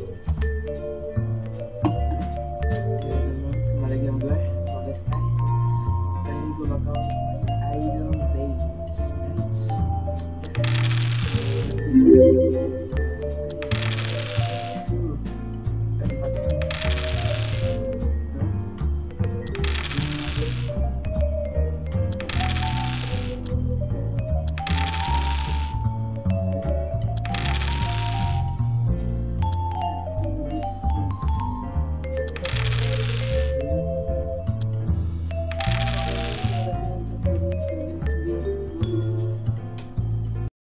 Kembali lagi sama gue, Modest Eye. Kali ini gue bakal Idol Days.